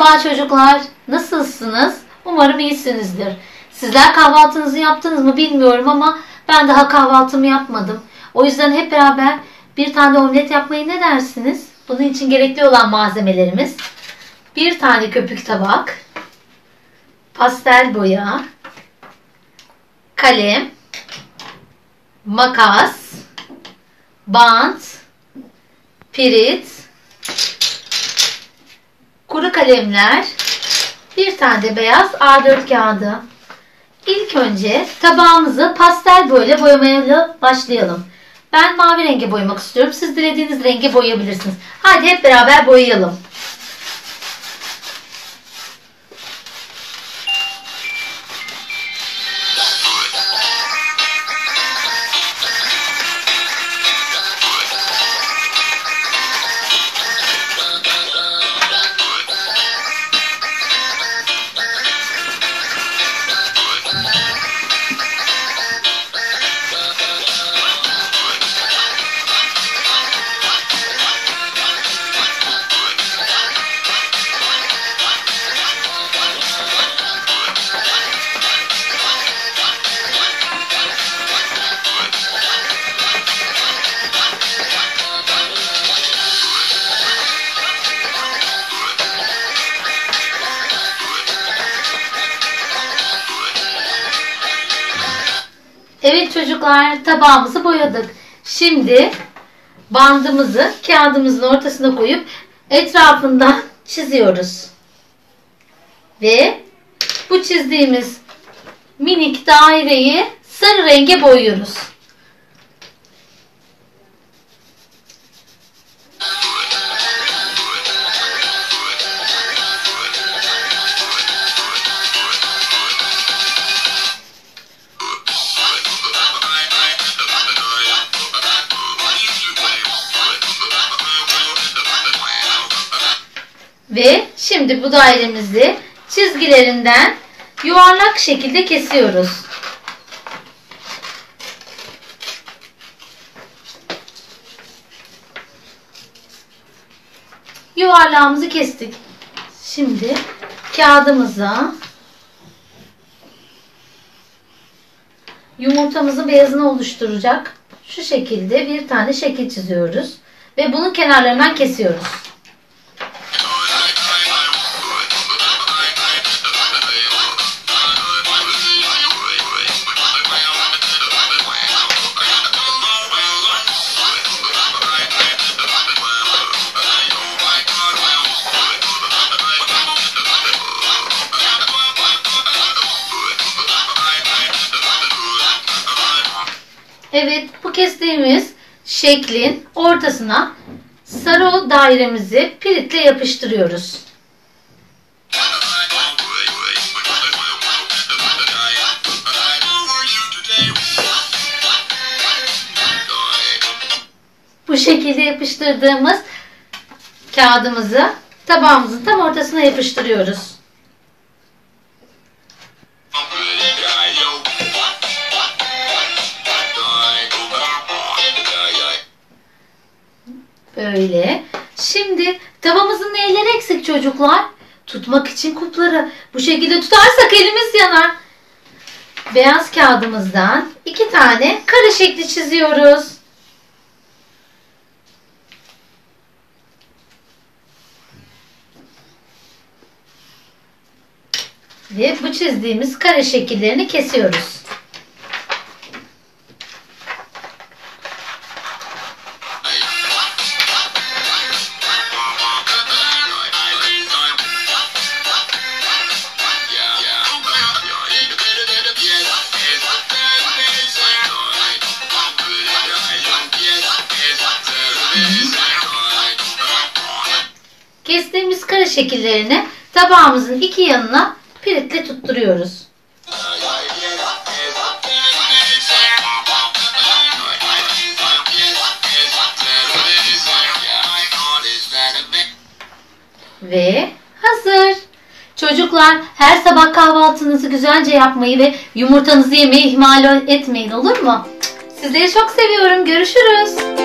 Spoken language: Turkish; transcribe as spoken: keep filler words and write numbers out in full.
Merhaba çocuklar, nasılsınız? Umarım iyisinizdir. Sizler kahvaltınızı yaptınız mı bilmiyorum ama ben daha kahvaltımı yapmadım. O yüzden hep beraber bir tane omlet yapmayı ne dersiniz? Bunun için gerekli olan malzemelerimiz: bir tane köpük tabak, pastel boya, kalem, makas, bant, pirit, kuru kalemler, bir tane de beyaz A dört kağıdı. İlk önce tabağımızı pastel boyayla boyamaya başlayalım. Ben mavi renge boyamak istiyorum. Siz dilediğiniz renge boyayabilirsiniz. Hadi hep beraber boyayalım. Evet çocuklar, tabağımızı boyadık. Şimdi bandımızı kağıdımızın ortasına koyup etrafından çiziyoruz. Ve bu çizdiğimiz minik daireyi sarı renge boyuyoruz. Ve şimdi bu dairemizi çizgilerinden yuvarlak şekilde kesiyoruz. Yuvarlağımızı kestik. Şimdi kağıdımıza yumurtamızın beyazını oluşturacak şu şekilde bir tane şekil çiziyoruz. Ve bunun kenarlarından kesiyoruz. Evet, bu kestiğimiz şeklin ortasına sarı dairemizi piritle yapıştırıyoruz. Bu şekilde yapıştırdığımız kağıdımızı tabağımızın tam ortasına yapıştırıyoruz. Böyle. Şimdi tavamızın neyleri eksik çocuklar? Tutmak için kupları. Bu şekilde tutarsak elimiz yanar. Beyaz kağıdımızdan iki tane kare şekli çiziyoruz. Ve bu çizdiğimiz kare şekillerini kesiyoruz. Kestiğimiz kare şekillerini tabağımızın iki yanına piritle tutturuyoruz. Ve hazır. Çocuklar, her sabah kahvaltınızı güzelce yapmayı ve yumurtanızı yemeyi ihmal etmeyin, olur mu? Sizleri çok seviyorum. Görüşürüz.